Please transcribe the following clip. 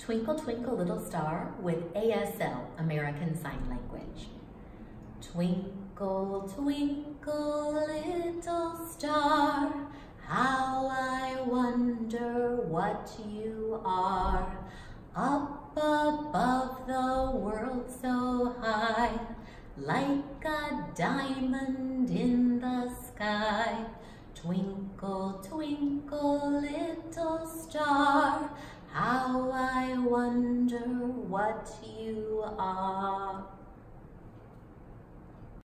Twinkle Twinkle Little Star with ASL, American Sign Language. Twinkle, twinkle, little star, how I wonder what you are. Up above the world so high, like a diamond in the sky. Twinkle, twinkle, little star, how I wonder what you are.